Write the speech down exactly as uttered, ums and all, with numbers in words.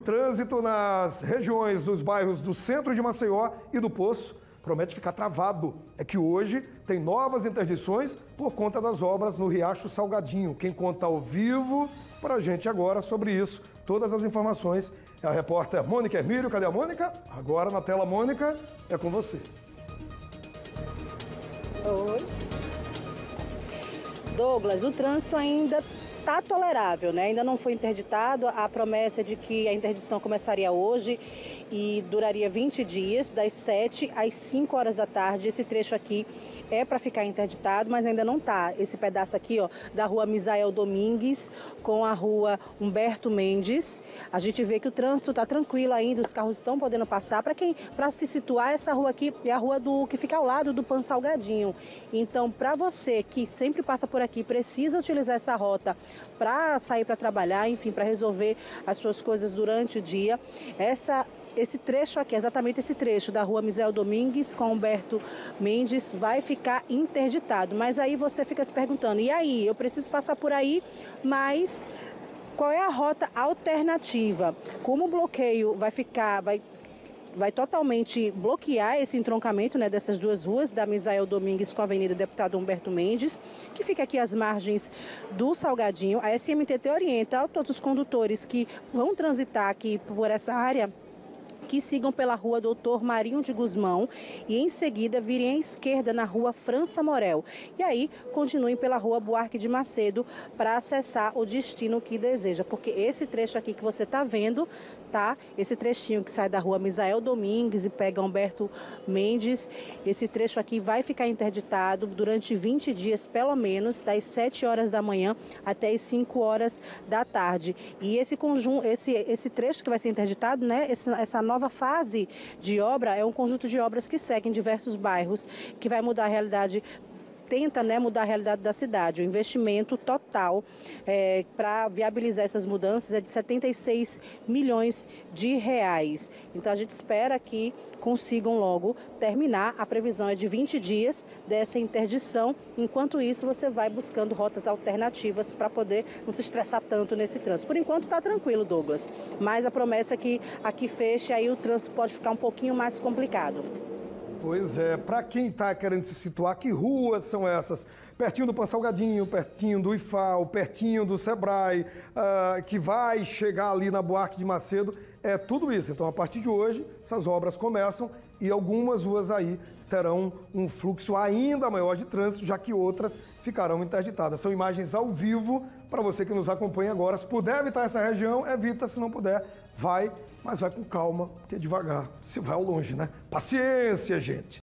Trânsito nas regiões dos bairros do centro de Maceió e do Poço promete ficar travado. É que hoje tem novas interdições por conta das obras no Riacho Salgadinho. Quem conta ao vivo para a gente agora sobre isso, todas as informações, é a repórter Mônica Hermílio. Cadê a Mônica? Agora na tela, Mônica, é com você. Oi. Douglas, o trânsito ainda está tolerável, né? Ainda não foi interditado. A promessa é de que a interdição começaria hoje e duraria vinte dias, das sete às cinco horas da tarde. Esse trecho aqui é para ficar interditado, mas ainda não está. Esse pedaço aqui, ó, da rua Misael Domingues com a rua Humberto Mendes, a gente vê que o trânsito está tranquilo ainda, os carros estão podendo passar. Para quem, para se situar, essa rua aqui é a rua do que fica ao lado do Pan Salgadinho. Então, para você que sempre passa por aqui, precisa utilizar essa rota para sair para trabalhar, enfim, para resolver as suas coisas durante o dia, essa Esse trecho aqui, exatamente esse trecho da rua Misael Domingues com Humberto Mendes vai ficar interditado. Mas aí você fica se perguntando, e aí? Eu preciso passar por aí, mas qual é a rota alternativa? Como o bloqueio vai ficar, vai, vai totalmente bloquear esse entroncamento, né, dessas duas ruas, da Misael Domingues com a Avenida Deputado Humberto Mendes, que fica aqui às margens do Salgadinho. A S M T T orienta a todos os condutores que vão transitar aqui por essa área que sigam pela rua Doutor Marinho de Guzmão e em seguida virem à esquerda na rua França Morel. E aí continuem pela rua Buarque de Macedo para acessar o destino que deseja. Porque esse trecho aqui que você está vendo, tá? Esse trechinho que sai da rua Misael Domingues e pega Humberto Mendes, esse trecho aqui vai ficar interditado durante vinte dias, pelo menos, das sete horas da manhã até as cinco horas da tarde. E esse conjunto, esse, esse trecho que vai ser interditado, né? Esse, essa nova fase de obra é um conjunto de obras que seguem diversos bairros, que vai mudar a realidade, tenta, né, mudar a realidade da cidade. O investimento total é, para viabilizar essas mudanças é de setenta e seis milhões de reais. Então a gente espera que consigam logo terminar. A previsão é de vinte dias dessa interdição. Enquanto isso, você vai buscando rotas alternativas para poder não se estressar tanto nesse trânsito. Por enquanto está tranquilo, Douglas. Mas a promessa é que aqui feche, aí o trânsito pode ficar um pouquinho mais complicado. Pois é, para quem está querendo se situar, que ruas são essas? Pertinho do Pan Salgadinho, pertinho do I F A O, pertinho do Sebrae, uh, que vai chegar ali na Buarque de Macedo, é tudo isso. Então, a partir de hoje, essas obras começam e algumas ruas aí terão um fluxo ainda maior de trânsito, já que outras ficarão interditadas. São imagens ao vivo para você que nos acompanha agora. Se puder evitar essa região, evita. Se não puder, vai, mas vai com calma, porque devagar se vai ao longe, né? Paciência, gente!